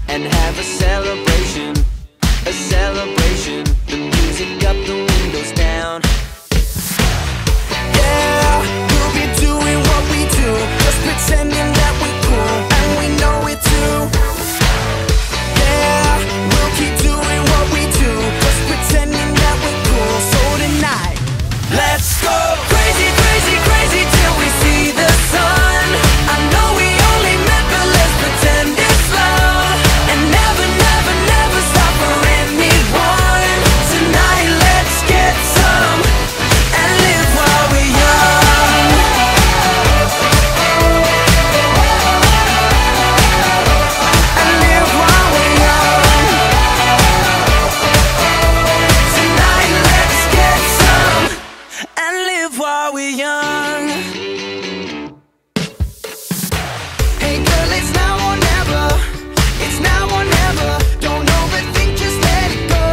and have a celebration, a celebration. The music up, the windows down. Yeah, we'll be doing what we do, just pretending that we're cool, and we know it too. Yeah, we'll keep doing what we do, just pretending that we're cool. So tonight, let's go crazy, crazy, crazy till we see the sun. I know we only met, but let's pretend it's love, and never, never, never stop for anyone. Tonight, let's get some and live while we're young. And live while we're young. Tonight, let's get some and live while we're young. Hey girl, it's now or never. It's now or never. Don't overthink, just let it go.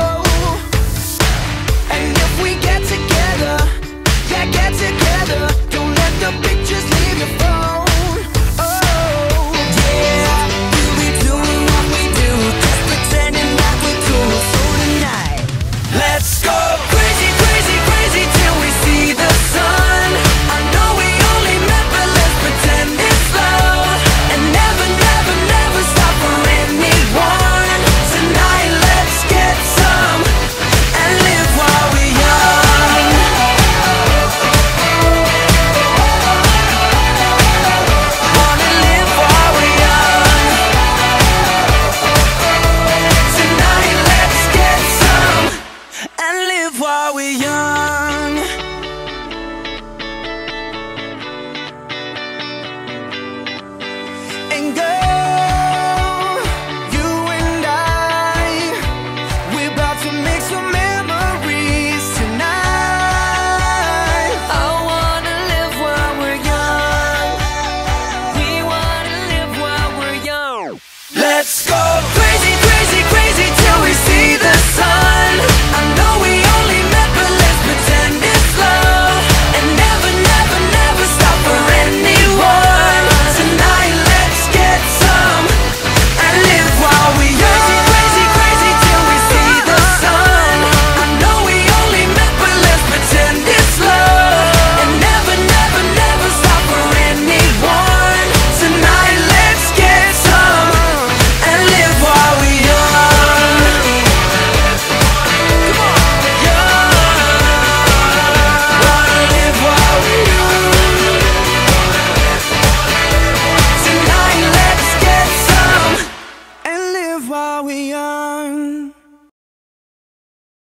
And if we get together, yeah, get together. Don't let the pictures leave your phone. Oh, yeah, we'll be doing what we do, just pretending that we're cool. So tonight, let's go crazy, crazy, crazy till we see the sun. I know we only met, but let's pretend it's love, and never, never, never stop for anyone. Tonight, let's get some and live while we're young. Wanna live while we're young. Tonight, let's get some and live while we're young. And girl, you and we're about to make some memories tonight. I wanna live while we're young. We wanna live while we're young. Let's go crazy, crazy, crazy till we see the sun. I know we only met, but let's pretend it's love, and never, never, never stop for anyone. Tonight, let's get some and live while we young. Crazy, crazy, crazy till we see the sun. I know we only met, but let's pretend it's love, and never, never, never stop for anyone. Tonight, let's get some and live while we young. Come on, young. Wanna live while we young. Tonight, let's get some and live while we young.